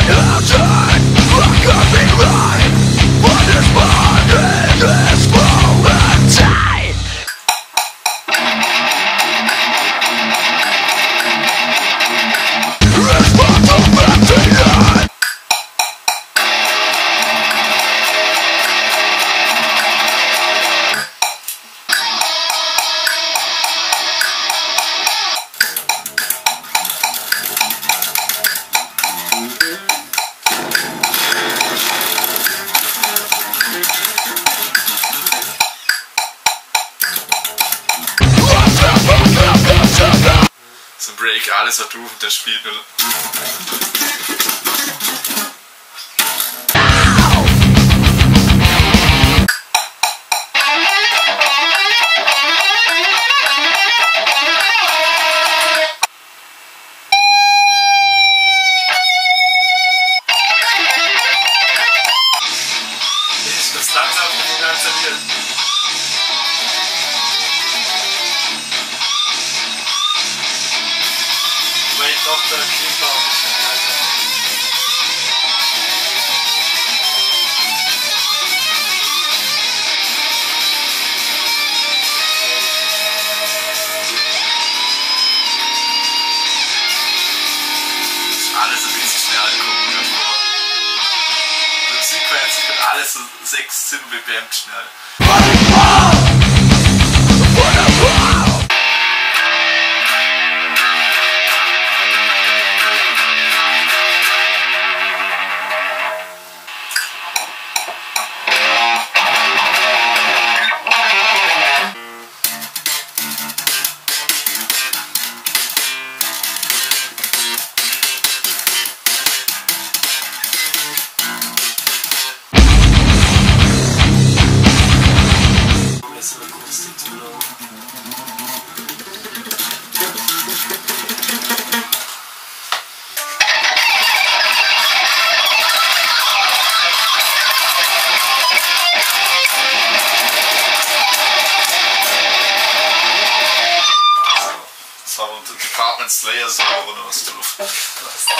So ein Break, alles was du und der spielt nur. Das langsam installiert. Wait auf der Klinker. Alles ein bisschen schnell gucken. Sequenz wird alles so 6, 7 BPM schnell. Department Slayer so ohne was drauf.